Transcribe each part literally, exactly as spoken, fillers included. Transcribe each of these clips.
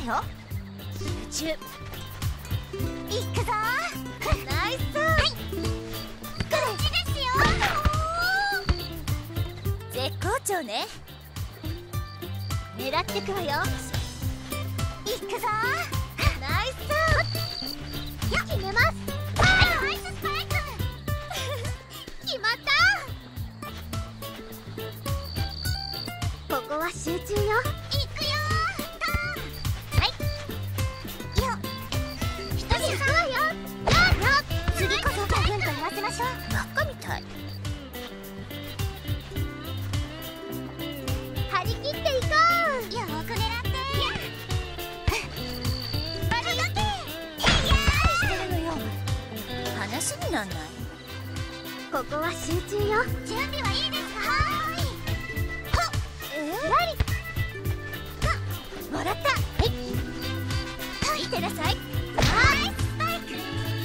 よ。集中。いくぞー。ナイス。はい、こっちですよ。絶好調ね。狙ってくわよ。いくぞー。ナイス。よ、決めます。ナイススパイク。決まった。ここは集中よ。いくよー。はいよ。一人行くわよ。よよ。次こそごふんと言わせましょう。バカみたい。張り切っていこう。よーく狙って。バルだけ。いやーしてるのよ。話になんない。ここは集中よ。準備はいいですか？はーい。ほっ。えー、ラリ。もらった。はい。見てなさい。ナイススパイク。よ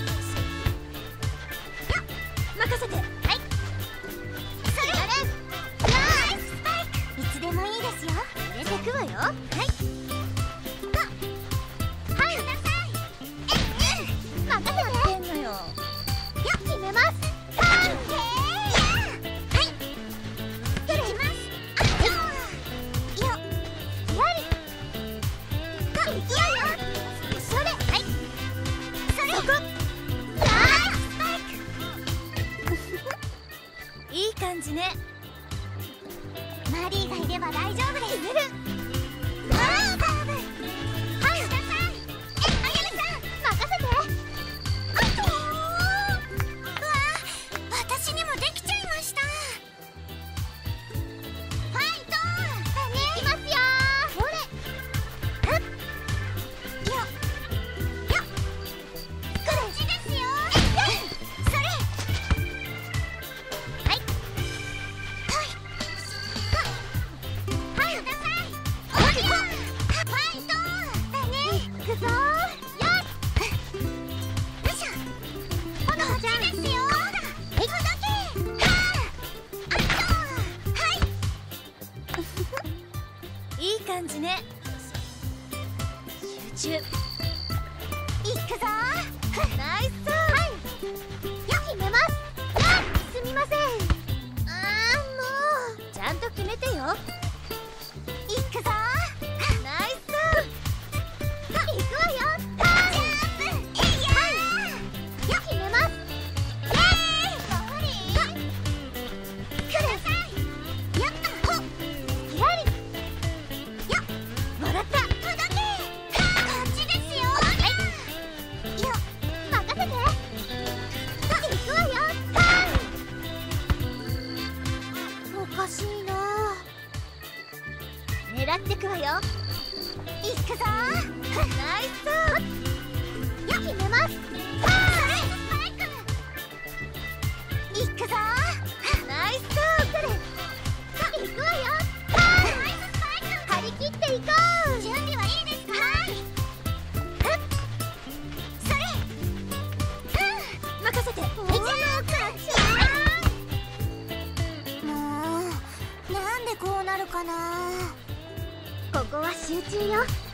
っ。任せて。はい。それ。ナイススパイク。いつでもいいですよ。入れてくわよ。はい。はい。ください。え、うん。任せて。やってんのよ。よっ、決めます。はい。いきます。よ。やり。いくわよ。それ。はい。それ。そこ。ナイススパイク。いい感じね。マリーがいれば大丈夫です。決める。ナイスサーブ。はい。ください。え、あやめさん。任せて。あっとー。うわー、私にもできちゃいました。ファイトー。いきますよー。ほれ。ふっ。よ。よ。こっちですよ。それ。はい。はい。はい。ください。おりゃ。ファイトー。だね。いくぞー。よっ。よいしょ。こっちですよ。はい。届け。はあ。あっとー。はい。いい感じね。集中。いくぞー。ナイス。はい。よ、決めます。あ、すみません。あー、もうちゃんと決めてよ。いくぞー。ナイス。いくわよ。はい。ジャンプ。いやー。よ、決めます。イエーイ。ゴーリー。ください。やった。ほっ。ひらり。よっ。もらった。届け。こっちですよ。はい。よ。任せて。いくわよ。はい。おかしいな。狙ってくわよ。いくぞー。ナイス。よ、決めます。はい。スパイク。いくぞー。ナイス。それ。いくわよ。はい。ナイススパイク。張り切っていこう。準備はいいですか？はい。ふっ。それ。うん。任せて。おー、勝ち。もう、なんでこうなるかな。ここは集中よ。